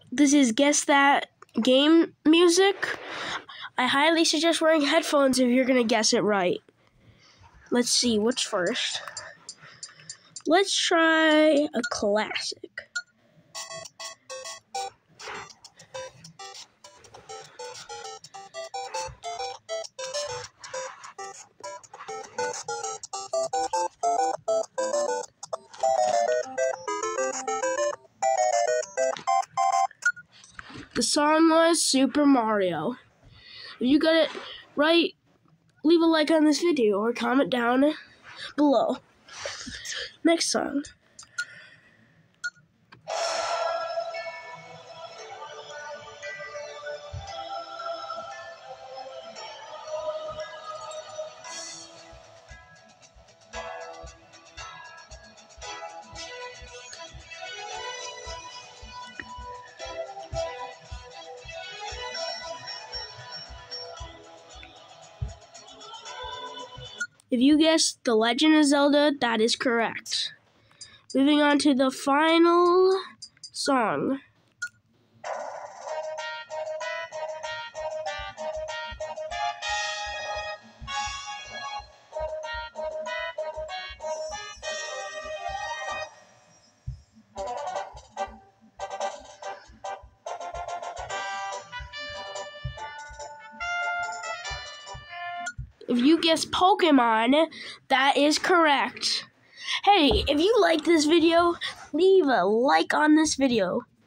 This is Guess That Game music. I highly suggest wearing headphones if you're going to guess it right. Let's see, what's first? Let's try a classic. The song was Super Mario. If you got it right, leave a like on this video or comment down below. Next song. If you guessed The Legend of Zelda, that is correct. Moving on to the final song. If you guess Pokemon, that is correct. Hey, if you like this video, leave a like on this video.